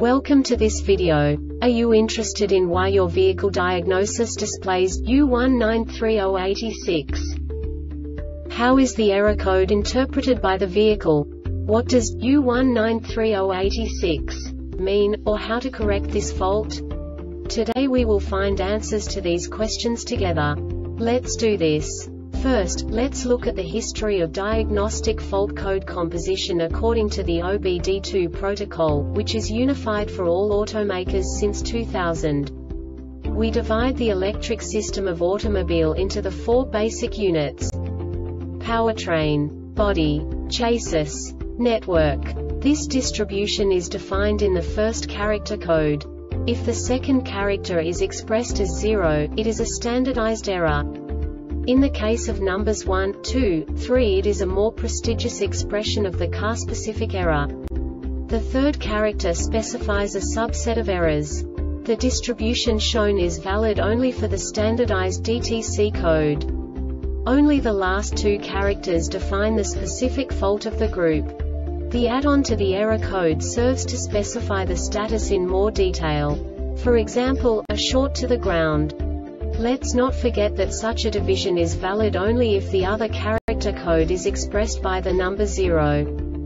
Welcome to this video. Are you interested in why your vehicle diagnosis displays U193086? How is the error code interpreted by the vehicle? What does U193086 mean, or how to correct this fault? Today we will find answers to these questions together. Let's do this. First, let's look at the history of diagnostic fault code composition according to the OBD2 protocol, which is unified for all automakers since 2000. We divide the electric system of automobile into the four basic units: powertrain, body, chassis, network. This distribution is defined in the first character code. If the second character is expressed as 0, it is a standardized error. In the case of numbers 1, 2, 3, it is a more prestigious expression of the car-specific error. The third character specifies a subset of errors. The distribution shown is valid only for the standardized DTC code. Only the last two characters define the specific fault of the group. The add-on to the error code serves to specify the status in more detail. For example, a short to the ground. Let's not forget that such a division is valid only if the other character code is expressed by the number 0.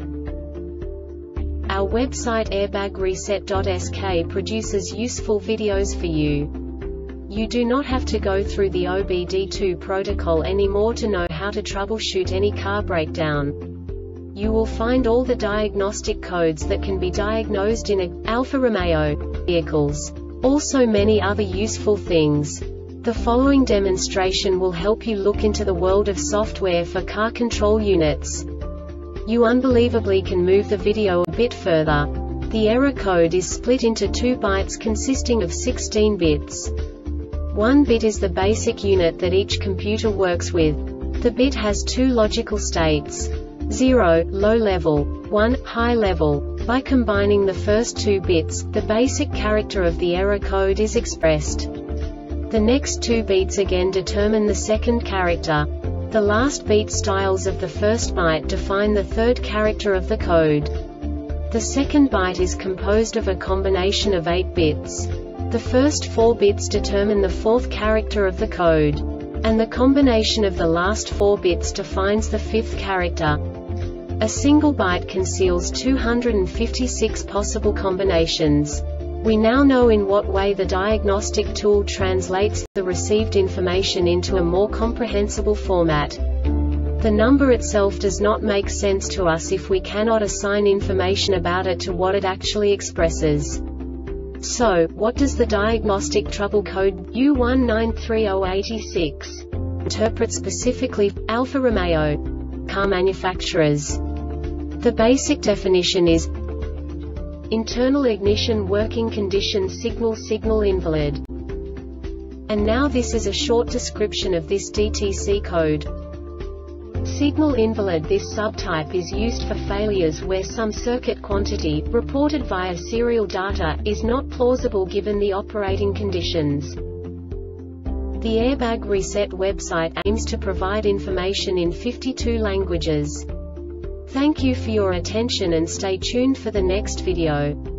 Our website airbagreset.sk produces useful videos for you. You do not have to go through the OBD2 protocol anymore to know how to troubleshoot any car breakdown. You will find all the diagnostic codes that can be diagnosed in Alfa Romeo vehicles. Also many other useful things. The following demonstration will help you look into the world of software for car control units. You unbelievably can move the video a bit further. The error code is split into 2 bytes consisting of 16 bits. 1 bit is the basic unit that each computer works with. The bit has 2 logical states: 0, low level, 1, high level. By combining the first 2 bits, the basic character of the error code is expressed. The next 2 beats again determine the second character. The last beat styles of the first byte define the third character of the code. The second byte is composed of a combination of 8 bits. The first 4 bits determine the fourth character of the code. And the combination of the last 4 bits defines the fifth character. A single byte conceals 256 possible combinations. We now know in what way the diagnostic tool translates the received information into a more comprehensible format. The number itself does not make sense to us if we cannot assign information about it to what it actually expresses. So, what does the diagnostic trouble code U193086 interpret specifically for Alfa Romeo car manufacturers? The basic definition is internal ignition working condition signal invalid. And now this is a short description of this DTC code. Signal invalid. This subtype is used for failures where some circuit quantity, reported via serial data, is not plausible given the operating conditions. The Airbag Reset website aims to provide information in 52 languages. Thank you for your attention and stay tuned for the next video.